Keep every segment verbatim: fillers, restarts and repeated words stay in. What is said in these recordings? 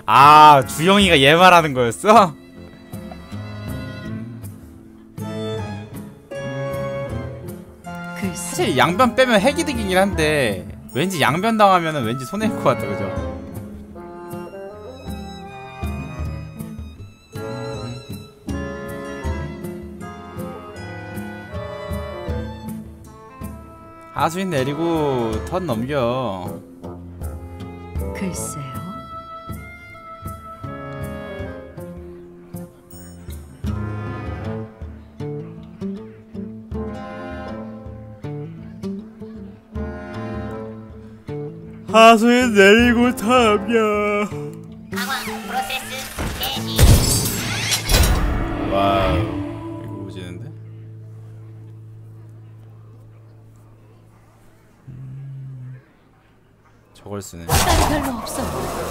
아, 주영이가 얘 말하는 거였어? 사실 양변 빼면 핵이득이긴 한데 왠지 양변 당하면은 왠지 손해일 것 같아, 그죠? 하수인 내리고 턴 넘겨. 글쎄요. 하수인 내리고 턴 넘겨. 강화 프로세스 개시. 와우, 이거 오지는데? 음... 저걸 쓰네. 시간이 별로 없어.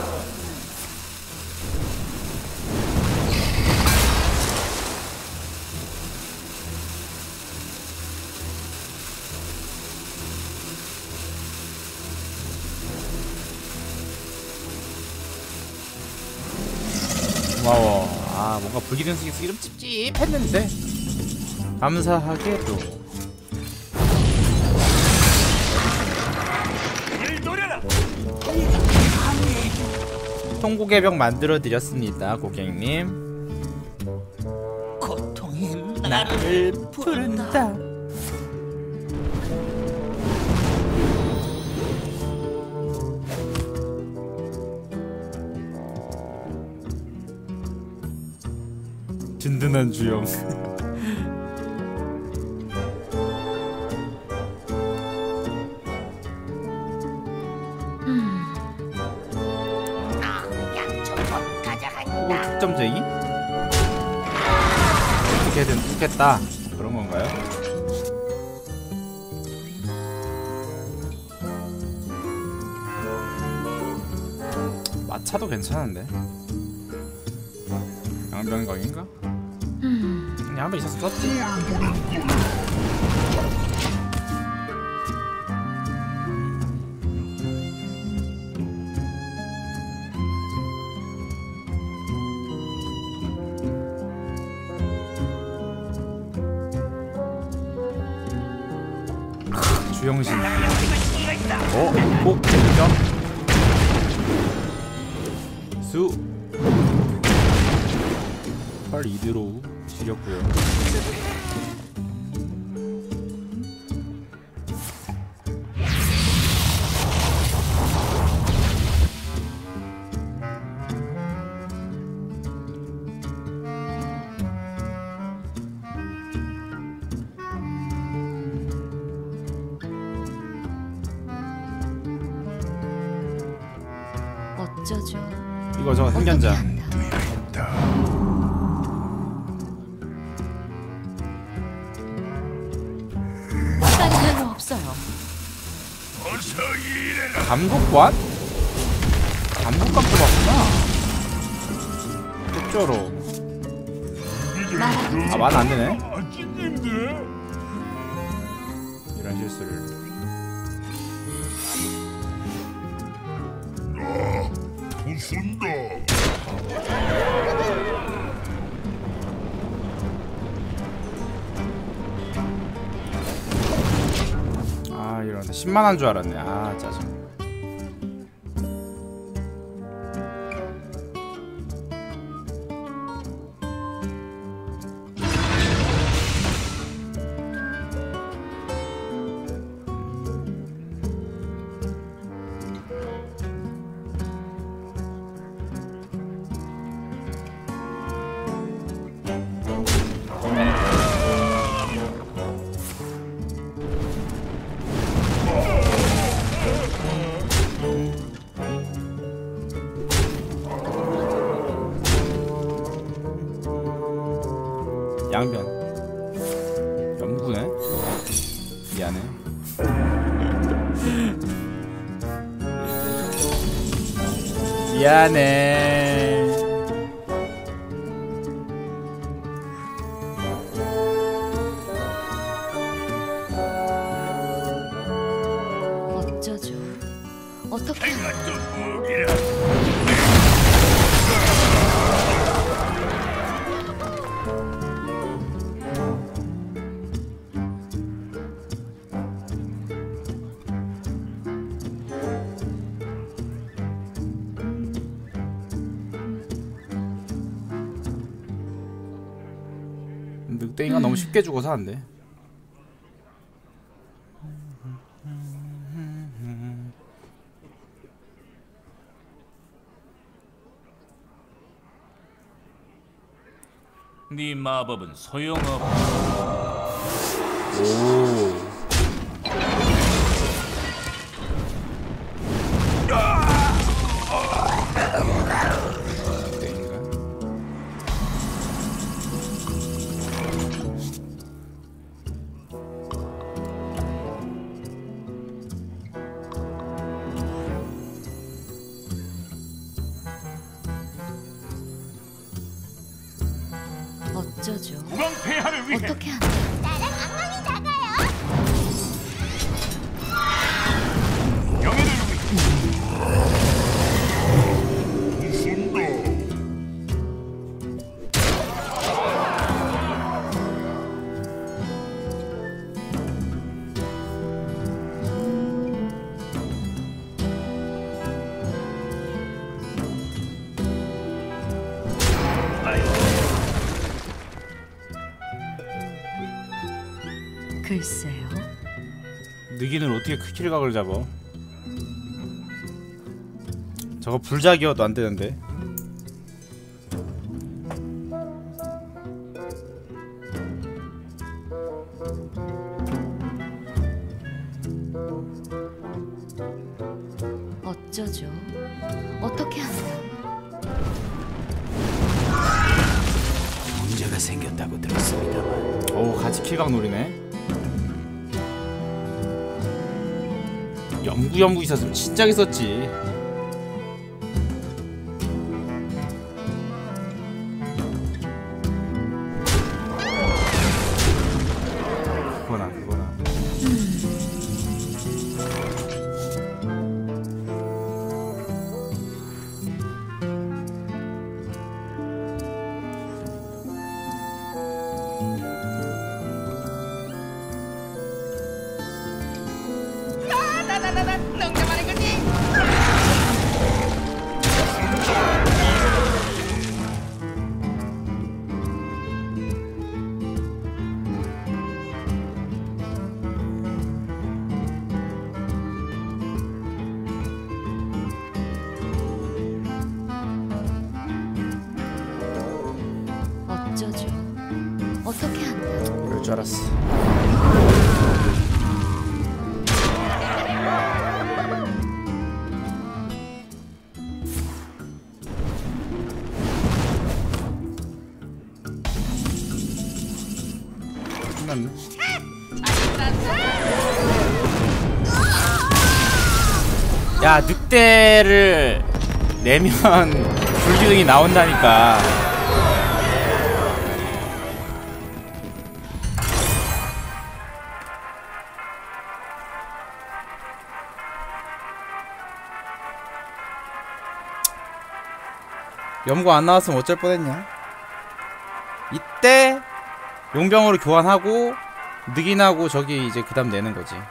고마워. 아, 뭔가 불기둥 쓰기 쓰기 좀 찝찝했는데 감사하게도 통곡의 벽 만들어드렸습니다, 고객님. 고통이 나를 부른다. 든든한 주영. 양초pot 가져간다. 특점쟁이? 어떻게든 툭했다, 그런 건가요? 마차도 괜찮은데. 양변각인가? 양변 있었어 썼지? 주영신. 어? 꼭 점 수. 팔 이대로 지렸고요. 어쩌죠? 이거 저 생견자. 시간이 별로 없어요. 감독관? 감독관 뽑았구나. 쪽조로. 아, 말 안 되네. 이런 실수를. 부순다. 아, 이런 십만 원 줄 알았네. 아, 짜증. 양변 연구네? 미안해. 미안해. 어쩌죠? 어떻게? 늑대인간 너무 쉽게 죽어서 안 돼. 네 마법은 소용없. 오. 어쩌죠? 우방 폐하를 위해 어떻게 하나? 나랑 악몽이 작아요. 명예를 위해 부순다. 글쎄요. 느기는 어떻게 크킬각을 잡아? 저거 불작이어도 안 되는데. 어쩌죠? 어떻게 하나? 문제가 생겼다고 들었습니다만. 오, 같이 킬각 노리네. 연구 연구 있었으면 진작 있었지. 그거나 그거나. 어쩌죠? 어떻게 한다? 그럴 줄 알았어. 끝났네. 야, 늑대를 내면 불기둥이 나온다니까. 연구 안 나왔으면 어쩔 뻔했냐. 이때 용병으로 교환하고 늑인하고 저기 이제 그 다음 내는 거지.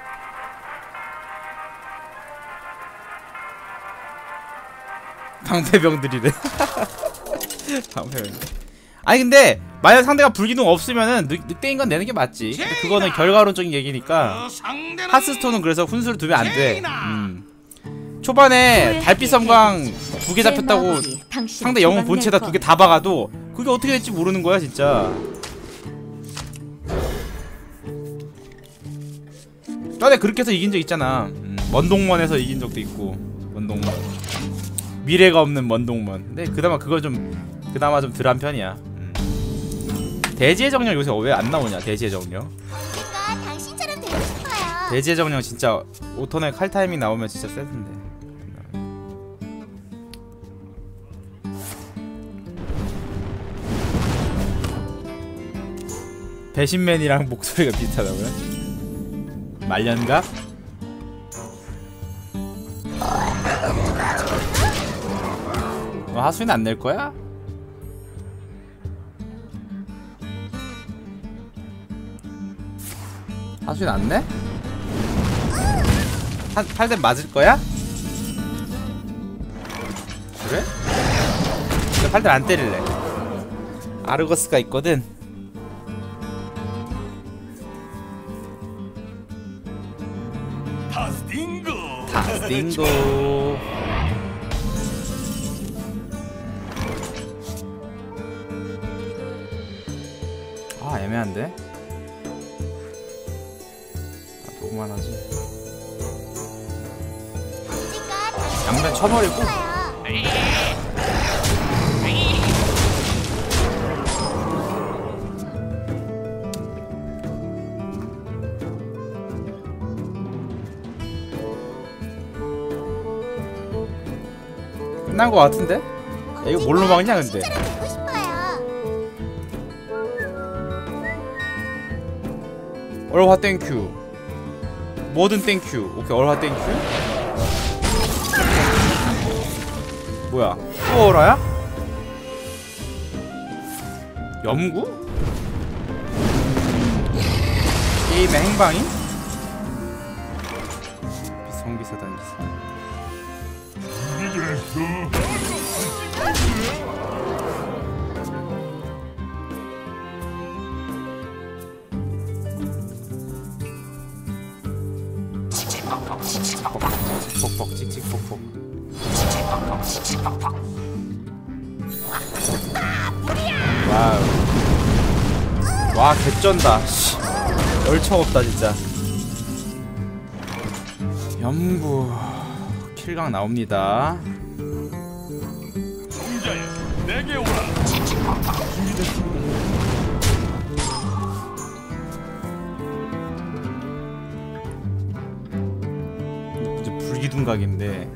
방패병들이래. 방패병. 아니 근데 만약 상대가 불기둥 없으면은 늑, 늑대인간 내는 게 맞지. 근데 그거는 결과론적인 얘기니까. 하스스톤은 그래서 훈수를 두면 안 돼. 음. 초반에 달빛 섬광 두 개 잡혔다고 상대 영웅 본체다 두 개 다 박아도 그게 어떻게 될지 모르는 거야 진짜. 전에 그렇게 해서 이긴 적 있잖아. 음, 먼동먼에서 이긴 적도 있고. 먼동먼 미래가 없는 먼동먼. 근데 그나마 그거 좀 그나마 좀 덜한 편이야. 음. 대지의 정령 요새 왜 안 나오냐. 대지의 정령. 제가 당신처럼 되고 싶어요. 대지의 정령 진짜 오토의 칼 타이밍 나오면 진짜 세던데. 배신맨이랑 목소리가 비슷하다고요? 말년각? 어, 하수인 안 낼 거야? 하수인 안 내? 한 팔 대 맞을 거야? 그래? 나 팔 대 안 때릴래. 아르거스가 있거든. 딩고. 아 애매한데? 아, 너무만 하지. 양면 쳐버리고. 끝난 거 같은데? 야, 이거 뭘로 막냐 근데? 되고 싶어요. 얼화 땡큐. 뭐든 땡큐. 오케이 얼화 땡큐. 뭐야? 또 얼화야? 염구? 게임의 행방임? 성기사 단기사. 준비됐어. 퍽퍽 칙칙폭폭. 와우. 와 개쩐다. 씨. 열청 없다 진짜. 염구 킬각 나옵니다. 승자여, 내게 오라. 이제 불기둥각인데.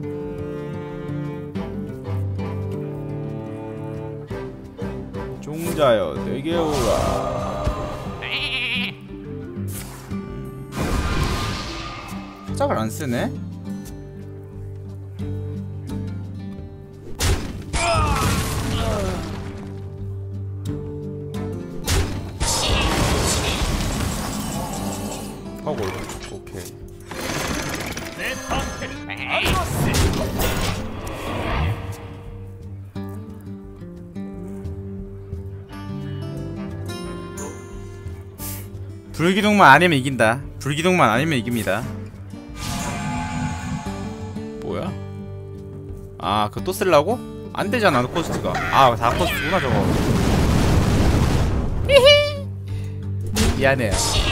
종자여 내게 오라. 화작을 안 쓰네? 허골 오케이. 내 방패를 알았어. 불기둥만 아니면 이긴다. 불기둥만 아니면 이깁니다. 뭐야? 아 그거 또 쓰려고? 안 되잖아 코스트가. 아 다 코스트구나 저거. 미안해요.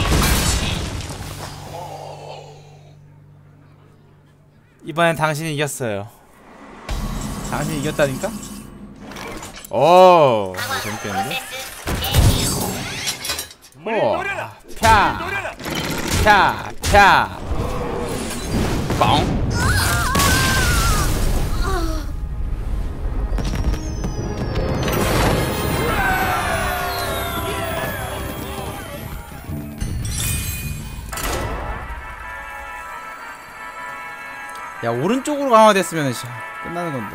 이번엔 당신이 이겼어요. 당신이 이겼다니까? 오 재밌겠는데? 오 펴! 펴! 펴! 뻥! 야 오른쪽으로 강화됐으면 끝나는 건데.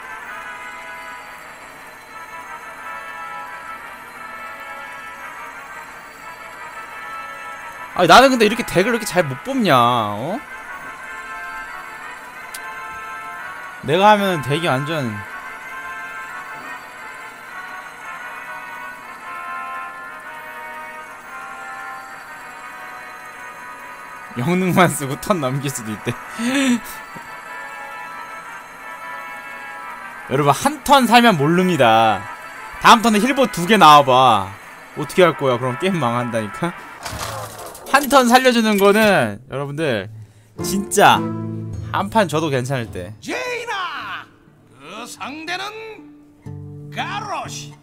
아니 나는 근데 이렇게 덱을 이렇게 잘 못 뽑냐? 어? 내가 하면은 덱이 완전 영능만 쓰고 턴 넘길 수도 있대. 여러분 한 턴 살면 모릅니다. 다음 턴에 힐보 두 개 나와봐. 어떻게 할 거야? 그럼 게임 망한다니까. 한 턴 살려주는 거는 여러분들 진짜 한 판 져도 괜찮을 때. 제이나, 그 상대는 가로시.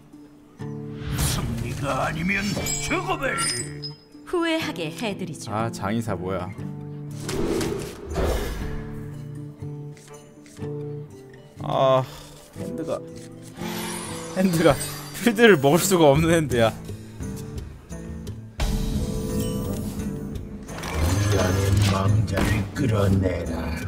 승리가 아니면 죽음을. 후회하게 해드리죠. 아 장의사 뭐야? 아 핸드가 핸드가 필드를 먹을 수가 없는 핸드야. 망자를 끌어내라.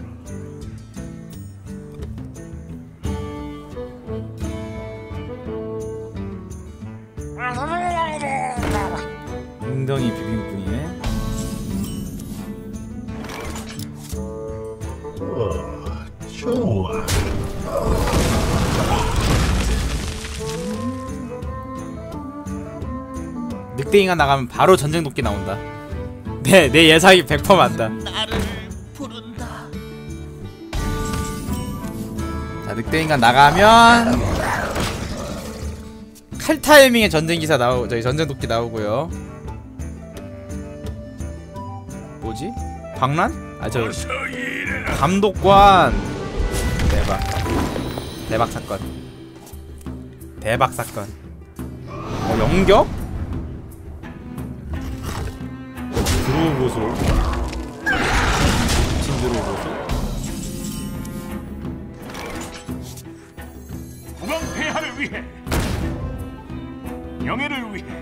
웅덩이 비빔국이네. 어, 좋아. 늑대인가 나가면 바로 전쟁 도끼 나온다. 내, 내 예상이 백 퍼센트 맞다. 나를 부른다. 자, 늑대인간 나가면 칼 타이밍에 전쟁기사 나오, 저기 전쟁도끼 나오고요. 뭐지? 광란? 아, 저 감독관. 대박. 대박 사건. 대박 사건. 어, 영격? 드로우 보소. 진드로우 보소. 국왕 폐하를 위해, 명예를 위해.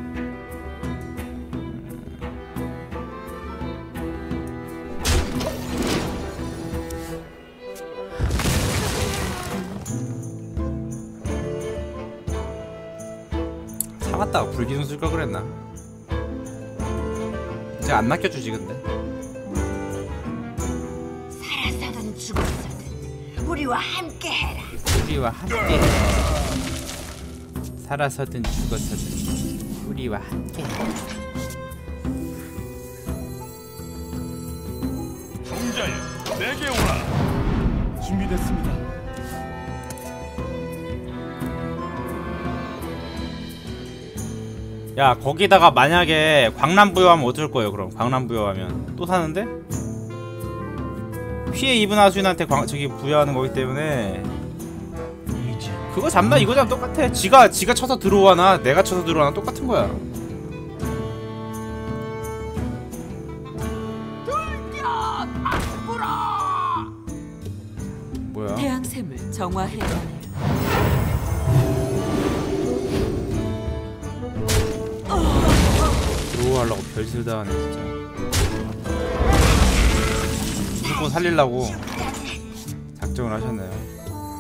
사갔다가 불기둥 쓸 걸 그랬나? 제가 안 낚여주지 근데. 살아서든 죽었어든 우리와 함께해라. 우리와 함께. 살아서든 죽었어든 우리와 함께. 종자여, 내게 오라. 준비됐습니다. 야, 거기다가 만약에 광란 부여하면 어쩔 거예요? 그럼 광란 부여하면 또 사는데? 피해 입은 하수인한테 광, 저기 부여하는 거기 때문에 그거 잡나 이거 잡나 똑같아. 지가 지가 쳐서 들어와나 내가 쳐서 들어와나 똑같은 거야. 뭐야? 태양샘을 정화해야 하네요. 들어오려고 별짓을 다 하네 진짜. 무조건 살리려고 작정을 하셨네요.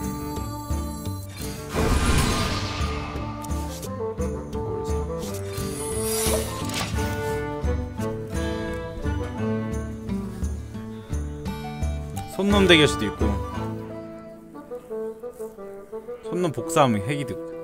손놈 대결 수도 있고. 손놈 복사하면 핵이득.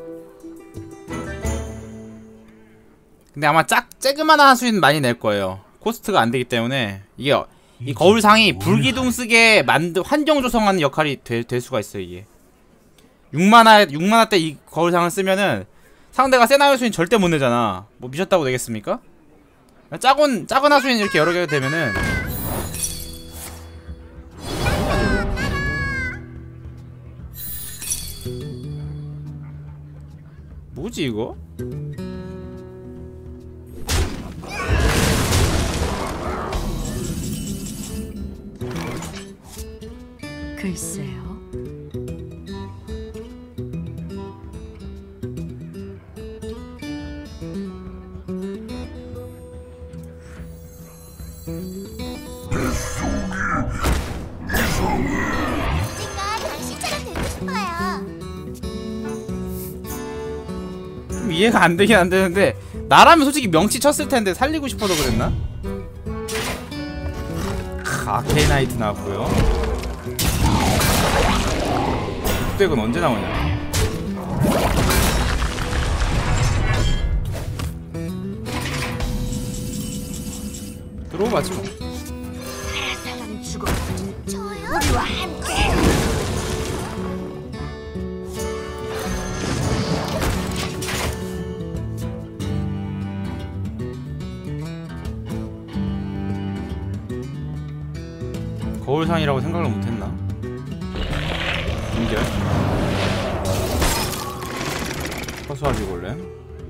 근데 아마 짝, 쬐그만한 하수인 많이 낼 거예요. 코스트가 안 되기 때문에. 이게, 이 거울상이 불기둥 쓰게 만드, 환경 조성하는 역할이 되, 될 수가 있어요, 이게. 육만화, 육만화 때 이 거울상을 쓰면은 상대가 센 하수인 절대 못 내잖아. 뭐 미쳤다고 되겠습니까? 작은, 작은 하수인 이렇게 여러 개가 되면은. 뭐지, 이거? 글쎄요. 언젠가 당신처럼 되고 싶어요. 좀 이해가 안 되긴 안 되는데 나라면 솔직히 명치 쳤을 텐데 살리고 싶어서 그랬나? 크, 아케이나이트 나왔고요. 흑백은 언제 나오냐? 들어오봤지 뭐. 살아서든 죽었어든 저요? 우리와 함께해라. 거울상이라고 생각을 못했나? 인결 허수아비 골렘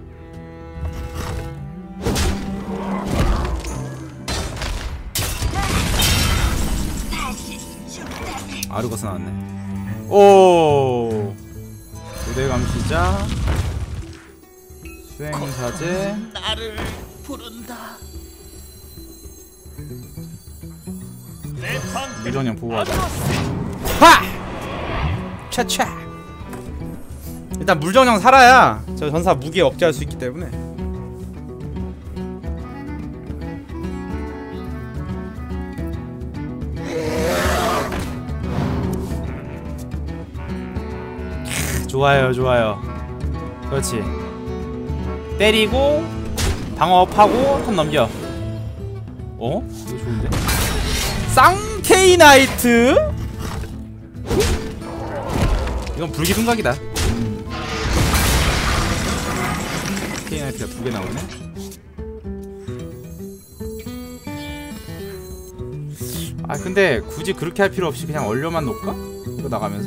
아르거스 나왔네. 오 무대감시자 수행사제 나를 부른다. 내 방패를 무정령 보호하자. 아드로스. 하! 차차. 일단 물정령 살아야 저 전사 무기에 억제할 수 있기 때문에. 좋아요, 좋아요. 그렇지. 때리고 방어업하고 턴 넘겨. 어? 이거 좋은데? 쌍케이나이트? 이건 불기둥각이다. 케이나이트가 두 개 나오네. 아 근데 굳이 그렇게 할 필요 없이 그냥 얼려만 놓을까? 이거 나가면서?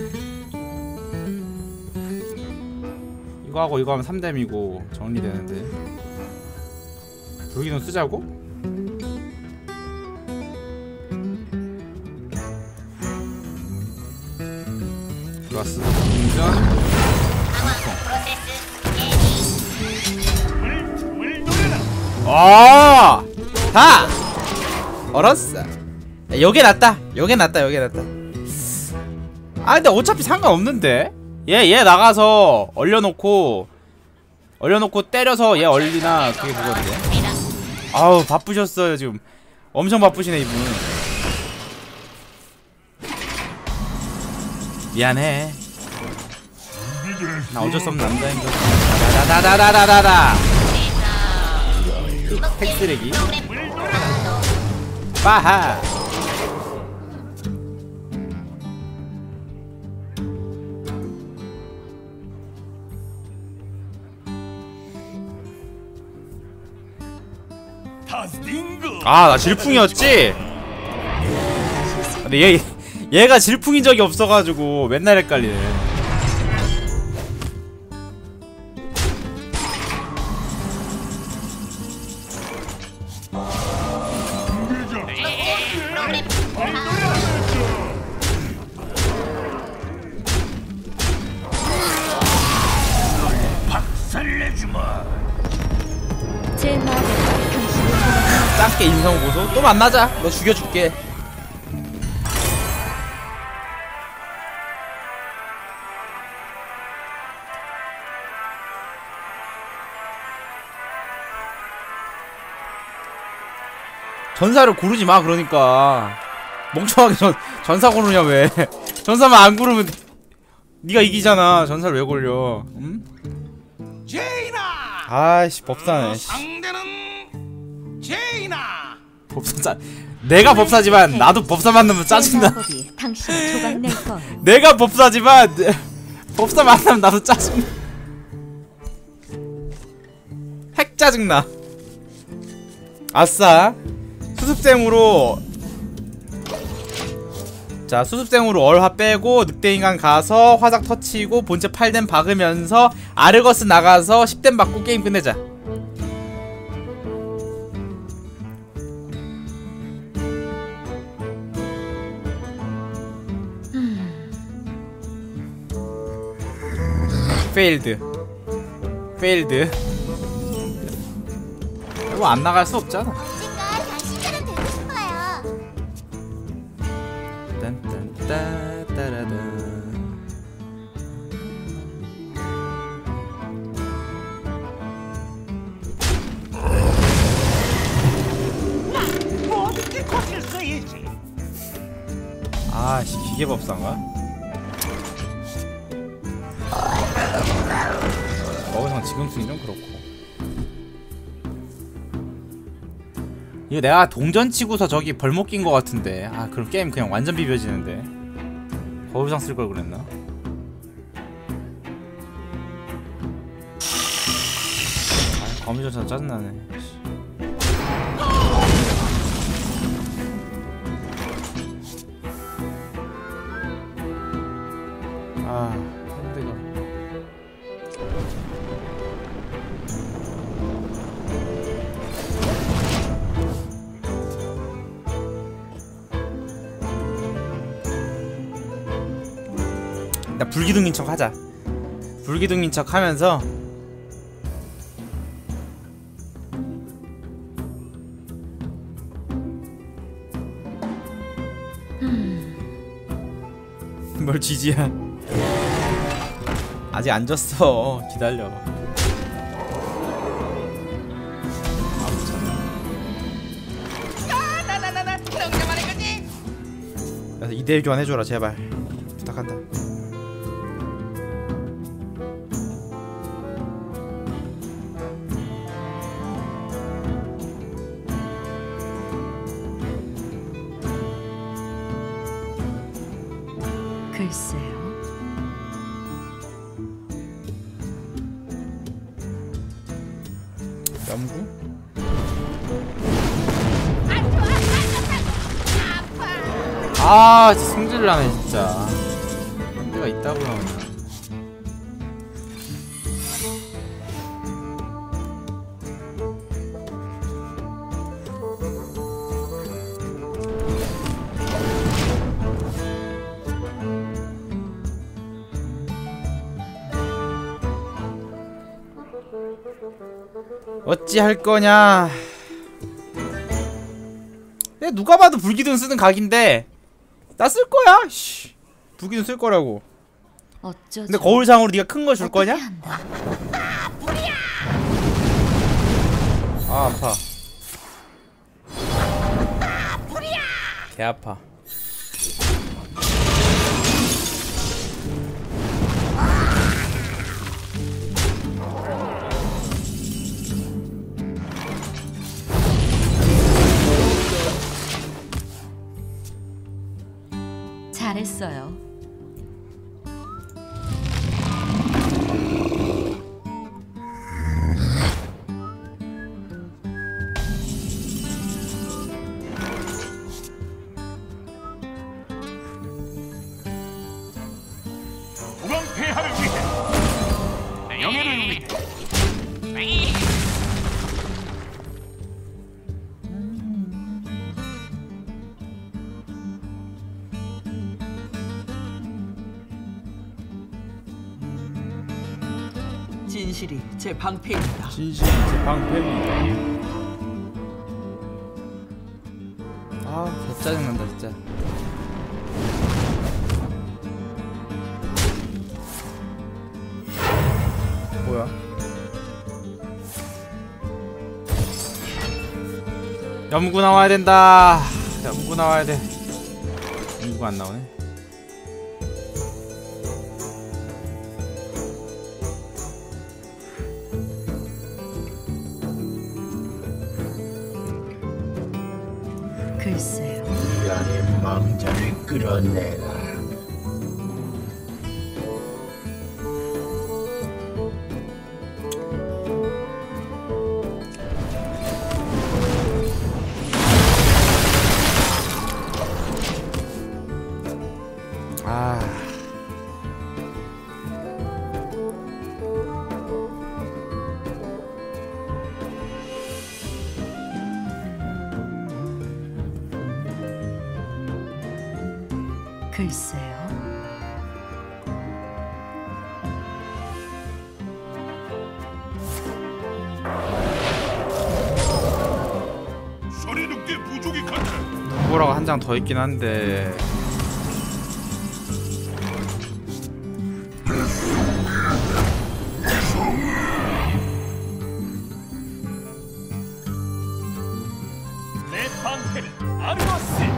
이거 하고 이거 하면 삼 뎀이고 정리되는데 불기둥 쓰자고? 좋았어. 공전 아! 다! 얼었어. 요게 낫다. 요게 낫다. 요게 낫다. 아 근데 어차피 상관없는데? 얘 얘 나가서 얼려놓고 얼려놓고 때려서 얘 얼리나 그게 그건데. 아우 바쁘셨어요 지금. 엄청 바쁘시네 이분. 미안해. 나 어쩔 수 없는 남자인 거. 다다다다다다다다. 핵쓰레기. 빠하. 아, 나 질풍이었지? 근데 얘, 얘가 질풍인 적이 없어가지고 맨날 헷갈리네. 제 말에 짱게 인성 보소. 또 만나자. 너 죽여줄게. 전사를 고르지 마. 그러니까 멍청하게 전 전사 고르냐 왜? 전사만 안 고르면 네가 이기잖아. 전사를 왜 걸려? 응? 아이씨 법사네. 상대는 제이나. 법사 짜. 내가 법사지만 나도 법사 만나면 짜증나. 당신 조각 낼 거. 내가 법사지만 법사 만나면 나도 짜증나. 핵 짜증나. 아싸. 수습생으로. 자 수습생으로 얼화 빼고 늑대인간 가서 화작 터치고 본체 팔 뎀 박으면서 아르거스 나가서 십 뎀 받고 게임 끝내자. 페일드 페일드. 이거 안 나갈 수 없잖아. 언젠가 당신처럼 되고 싶어요. 딴딴따따라다. 어떻게 거칠 수 있지? 아씨 기계법사인가? 어우상 지금 쓰기 좀 그렇고. 이거 내가 동전 치고서 저기 벌목 낀 거 같은데. 아 그럼 게임 그냥 완전 비벼지는데. 거울상 쓸 걸 그랬나? 아 거미전차 짜증나네. 아 핸드가. 나 불기둥인 척 하자. 불기둥인 척 하면서 뭘 지지야. 아직 안 졌어. 기다려. 그래서 이 대 일 교환 해줘라 제발. 부탁한다. 글쎄요. 염구? 아 진짜 승질 나네 진짜. 내가 있다고 나오냐. 어찌 할 거냐. 내가 누가 봐도 불기둥 쓰는 각인데 나 쓸 거야. 씨. 불기둥 쓸 거라고. 어쩌죠? 근데 거울상으로 네가 큰 거 줄 거냐? 한다. 아 아파. 개 아파. 잘했어요. 국왕 폐하를 위해, 명예를 위해. 진실이 제 방패입니다. 진실이 제 방패입니다. 아, 개 짜증난다 진짜. 뭐야? 염구 나와야 된다. 염구 나와야 돼. 염구가 안 나오네. 글쎄요. 이 안에 망자를 끌어내라. 아. 글쎄요. 소리 늑대 부족이 간다. 뭐라고 한 장 더 있긴 한데. 내 방패를 아르마스.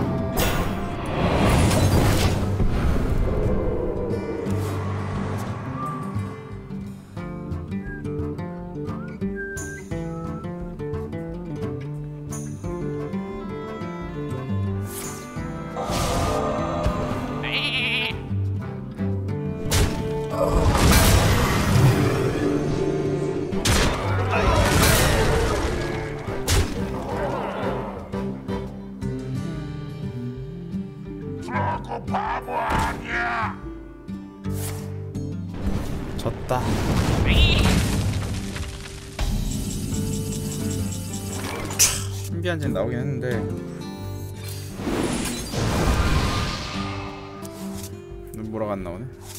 졌다. 신비한 젠 나오긴 했는데 뭐라고 안 나오네.